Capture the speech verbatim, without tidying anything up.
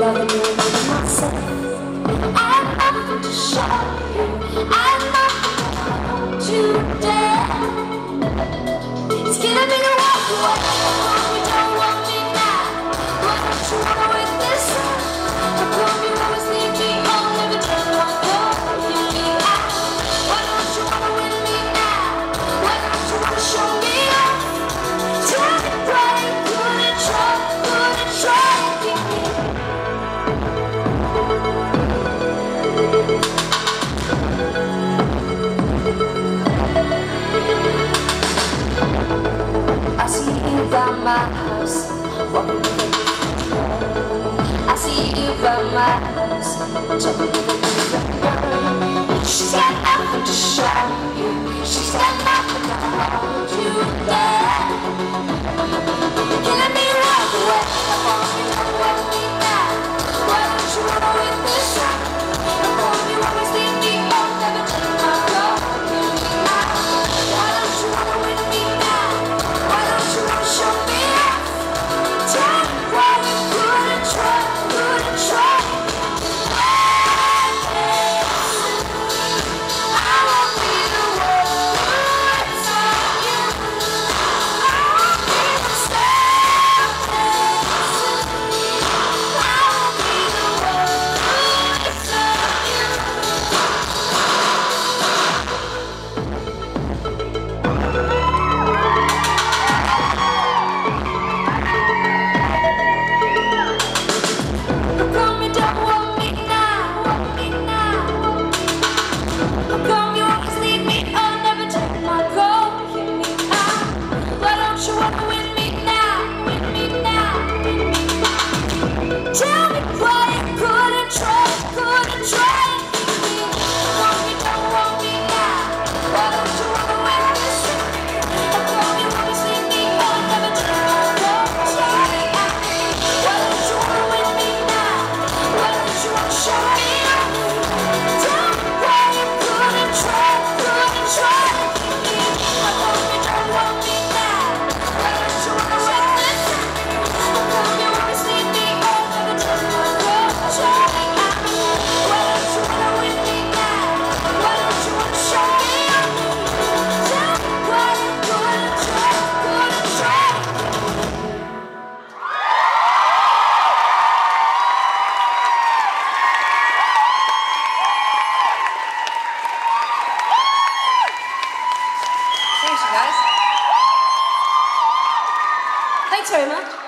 loving you with myself. I'm nothing to show you. I'm nothing to hold you down. It's killing me to walk away. You don't want me now. Why don't you wanna wait this out? How come you always leave me on? Never turn my call. You leave out. Why don't you wanna win me now? Why don't you wanna show me off? Tell me why you couldn't try, couldn't try. I see you by my house, walking with a different I see you by my house, jumping with a different She's got nothing to show you. She's got nothing to hold you down. Killing me right away. How come you don't want me now? Why don't you wanna win this out? How come you always leave me on? Never turn my call. You leave out. Why don't you wanna win me now? Why don't you wanna show me off? Tell me why you couldn't try, couldn't try. Tell me why you couldn't try, couldn't try. How come you don't want me now? Why don't you wanna win this? How come you always leave me on? Never turn my call. Why don't you wanna win me now? Why don't you wanna show me off? Tell me why you couldn't try, couldn't try. How come you don't want me now? Why don't you wanna win this? How come you always leave me on? Thanks, you guys. Thanks very much.